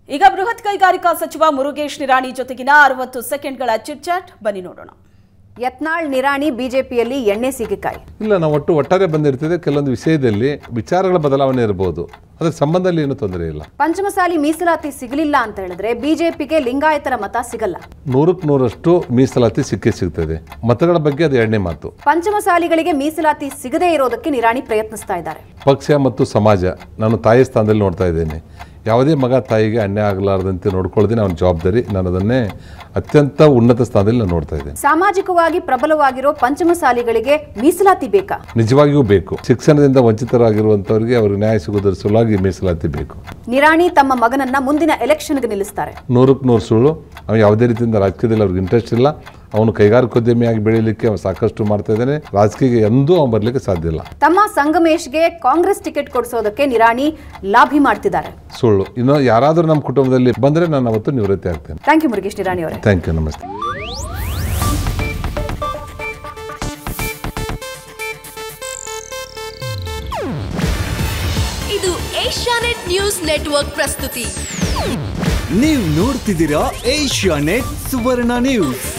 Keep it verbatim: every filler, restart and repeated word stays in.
ಈಗ ಬೃಹತ್ ಕೈಗಾರಿಕಾ ಸಚಿವ ಮುರುಗೇಶ್ ನಿರಾಣಿ ಜೊತೆಗಿನ ಅರವತ್ತು ಸೆಕೆಂಡ್ಗಳ ಚಿಟ್-ಚಾಟ್ ಬನ್ನಿ ನೋಡೋಣ. ಯತ್ನಾಳ್ ನಿರಾಣಿ ಬಿಜೆಪಿಯಲ್ಲಿ ಎಣ್ಣೆ ಸೀಗೆಕಾಯಿ ಇಲ್ಲ, ನಾವು ಒಟ್ಟು ಒಟ್ಟಾರೆ ಬಂದಿರ್ತದೆ. ಕೆಲವೊಂದು ವಿಷಯದಲ್ಲಿ ವಿಚಾರಗಳ ಬದಲಾವಣೆ ಇರಬಹುದು, ಅದರ ಸಂಬಂಧದಲ್ಲಿ ಏನು ತೊಂದರೆ ಇಲ್ಲ. ಪಂಚಮಸಾಲಿ ಮೀಸಲಾತಿ ಸಿಗಲಿಲ್ಲ ಅಂತ ಹೇಳಿದ್ರೆ ಬಿಜೆಪಿಗೆ ಲಿಂಗಾಯತರ ಮತ ಸಿಗಲ್ಲ. ನೂರಕ್ಕೆ ನೂರಷ್ಟು ಮೀಸಲಾತಿ ಸಿಕ್ಕೇ ಸಿಗ್ತದೆ. ಮತಗಳ ಬಗ್ಗೆ ಅದು ಎರಡನೇ ಮಾತು. ಪಂಚಮಸಾಲಿಗಳಿಗೆ ಮೀಸಲಾತಿ ಸಿಗದೇ ಇರೋದಕ್ಕೆ ನಿರಾಣಿ ಪ್ರಯತ್ನಿಸ್ತಾ ಇದ್ದಾರೆ. ಪಕ್ಷ ಮತ್ತು ಸಮಾಜ, ನಾನು ತಾಯಿ ಸ್ಥಾನದಲ್ಲಿ ನೋಡ್ತಾ ಇದ್ದೇನೆ. ಯಾವುದೇ ಮಗ ತಾಯಿಗೆ ಅನ್ಯಾಯ ಆಗಲಾರದಂತೆ ನೋಡ್ಕೊಳ್ಳೋದೇ ಅವನ ಜವಾಬ್ದಾರಿ. ನಾನು ಅದನ್ನೇ ಅತ್ಯಂತ ಉನ್ನತ ಸ್ಥಾನದಲ್ಲಿ ನಾನು ನೋಡ್ತಾ ಇದ್ದೇನೆ. ಸಾಮಾಜಿಕವಾಗಿ ಪ್ರಬಲವಾಗಿರೋ ಪಂಚಮಸಾಲಿಗಳಿಗೆ ಮೀಸಲಾತಿ ಬೇಕಾ? ನಿಜವಾಗಿಯೂ ಬೇಕು. ಶಿಕ್ಷಣದಿಂದ ವಂಚಿತರಾಗಿರುವಂತವರಿಗೆ ಅವ್ರಿಗೆ ನ್ಯಾಯ ಸಿಗೋದರ ಸಲುವಾಗಿ ಮೀಸಲಾತಿ ಬೇಕು. ನಿರಾಣಿ ತಮ್ಮ ಮಗನನ್ನ ಮುಂದಿನ ಎಲೆಕ್ಷನ್ಗೆ ನಿಲ್ಲಿಸ್ತಾರೆ. ನೂರಕ್ಕೆ ನೂರು ಸುಳ್ಳು. ಅವ್ನು ಯಾವುದೇ ರೀತಿಯಿಂದ ರಾಜಕೀಯದಲ್ಲಿ ಅವ್ರಿಗೆ ಇಂಟ್ರೆಸ್ಟ್ ಇಲ್ಲ. ಅವನು ಕೈಗಾರಿಕೋದ್ಯಮಿಯಾಗಿ ಬೆಳೀಲಿಕ್ಕೆ ಅವನು ಸಾಕಷ್ಟು ಮಾಡ್ತಾ ಇದ್ದಾನೆ. ರಾಜಕೀಯ ಎಂದೂ ಅವನು ಬರಲಿಕ್ಕೆ ಸಾಧ್ಯ ಇಲ್ಲ. ತಮ್ಮ ಸಂಗಮೇಶ್ಗೆ ಕಾಂಗ್ರೆಸ್ ಟಿಕೆಟ್ ಕೊಡಿಸೋದಕ್ಕೆ ನಿರಾಣಿ ಲಾಭಿ ಮಾಡ್ತಿದ್ದಾರೆ. ಸುಳ್ಳು. ಇನ್ನು ಯಾರಾದರೂ ನಮ್ಮ ಕುಟುಂಬದಲ್ಲಿ ಬಂದರೆ ನಾನು ಅವತ್ತು ನಿವೃತ್ತಿ ಆಗ್ತೇನೆ. ಥ್ಯಾಂಕ್ ಯು ಮುರುಗೇಶ್ ನಿರಾಣಿ ಅವರೇ. Thank you. ನಮಸ್ತೆ. ಇದು ಏಷ್ಯಾನೆಟ್ ನ್ಯೂಸ್ ನೆಟ್ವರ್ಕ್ ಪ್ರಸ್ತುತಿ. ನೀವು ನೋಡ್ತಿದ್ದೀರಾ ಏಷ್ಯಾನೆಟ್ ಸುವರ್ಣ ನ್ಯೂಸ್.